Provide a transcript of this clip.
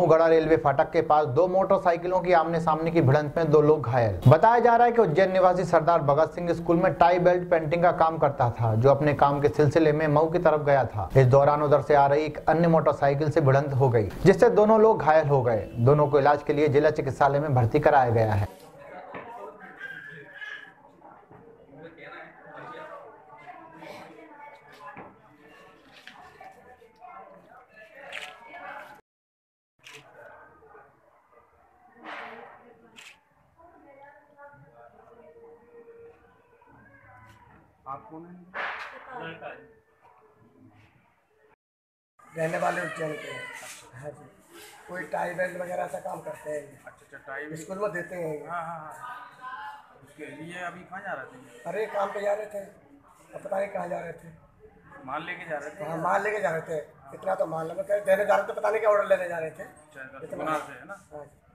रामूगढ़ा railway फाटक के पास दो मोटरसाइकिलों की आमने सामने की भिड़ंत में 2 लोग घायल। बताया जा रहा है कि उज्जैन निवासी सरदार भगत सिंह स्कूल में टाई बेल्ट पेंटिंग का काम करता था, जो अपने काम के सिलसिले में मऊ की तरफ गया था। इस दौरान उधर से आ रही एक अन्य मोटरसाइकिल से भिड़ंत हो गई, जिससे दोनों लोग घायल हो गए। दोनों को इलाज के लिए जिला चिकित्सालय में भर्ती कराया गया है। आप कौन हैं? रहने वाले उज्जैन के हैं। हाँ जी, कोई टाई बेल्ट वगैरह ऐसा काम करते हैं। अच्छा, टाई बेल्ट स्कूल में देते हैं। हाँ। उसके लिए अभी कहाँ जा रहे थे? अरे काम पे जा रहे थे, अब पता नहीं कहाँ जा रहे थे। माल लेके जा रहे थे? हाँ, माल लेके जा रहे थे। इतना तो माल देने जा रहे थे, पता नहीं क्या ऑर्डर लेने जा रहे थे। अच्छा, से है ना? हाँ जी।